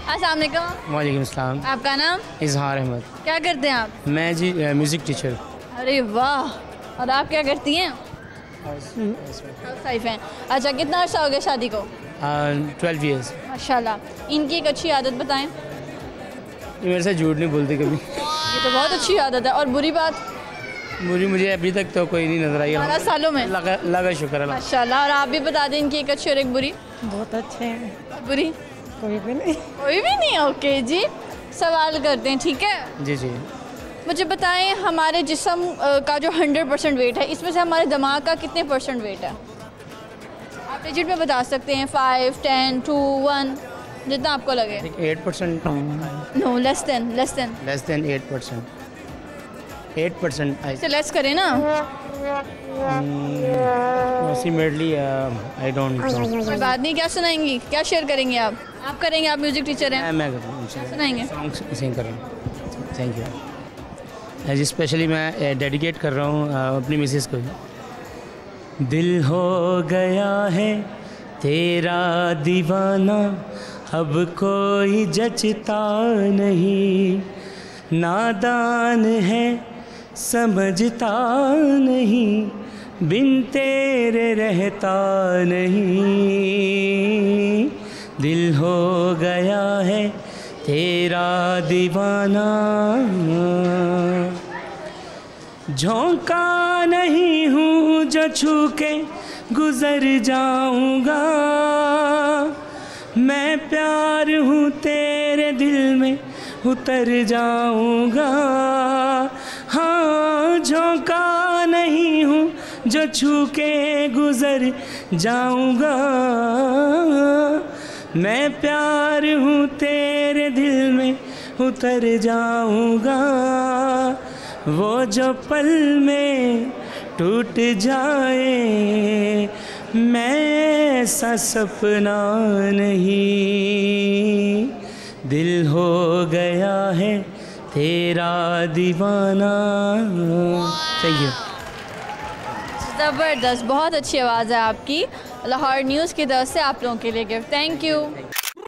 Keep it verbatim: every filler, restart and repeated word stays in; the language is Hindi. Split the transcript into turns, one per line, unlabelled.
अस्सलाम वालेकुम।
वालेकुम अस्सलाम।
आपका नाम?
इजहार अहमद।
क्या करते हैं आप?
मैं जी म्यूज़िक टीचर।
अरे वाह, और आप क्या करती हैं? हाउस वाइफ हैं। अच्छा, कितना अर्सा हो गया शादी को?
Twelve years.
माशाल्लाह। इनकी एक अच्छी आदत बताएं।
ये मेरे से झूठ नहीं बोलती कभी।
ये तो बहुत अच्छी आदत है। और बुरी बात?
बुरी मुझे अभी तक तो कोई नहीं नजर आई।
बारह सालों में?
लगा लगा शुक्र अल्लाह।
माशाल्लाह। और आप भी बता दें इनकी एक अच्छी और एक बुरी।
बहुत अच्छे हैं।
बुरी?
कोई भी नहीं।
कोई भी नहीं? ओके जी, सवाल करते हैं, ठीक है?
जी जी।
मुझे बताएं, हमारे जिस्म का जो हंड्रेड परसेंट वेट है, इसमें से हमारे दिमाग का कितने परसेंट वेट है? आप डिजिट में बता सकते हैं। फाइव, टेन, टू, वन, जितना आपको लगे।
Eight percent.
No, less than less than
less than eight percent. Eight percent
से लेस करें ना।
Approximately I don't know.
कोई बात नहीं। क्या सुनाएंगी, क्या शेयर करेंगे आप? आप करेंगे, आप म्यूजिक टीचर हैं।
मैं कर रहा हूँ,
सुनाएंगे?
सॉन्ग सिंग कर रहा हूँ। थैंक यू जी। स्पेशली मैं डेडिकेट कर रहा हूँ अपनी मिसेस को। दिल हो गया है तेरा दीवाना, अब कोई जचता नहीं, नादान है समझता नहीं, बिन तेरे रहता नहीं। दिल हो गया है तेरा दीवाना, झोंका नहीं हूँ जो छू के गुजर जाऊँगा, मैं प्यार हूँ तेरे दिल में उतर जाऊँगा। हाँ, झोंका नहीं हूँ जो छू के गुजर जाऊँगा, मैं प्यार हूँ तेरे दिल में उतर जाऊँगा। वो जो पल में टूट जाए मैं ऐसा सपना नहीं, दिल हो गया है तेरा दीवाना। Thank you.
ज़बरदस्त, बहुत अच्छी आवाज़ है आपकी। लाहौर न्यूज़ की तरफ से आप लोगों के लिए गिफ्ट। Thank you.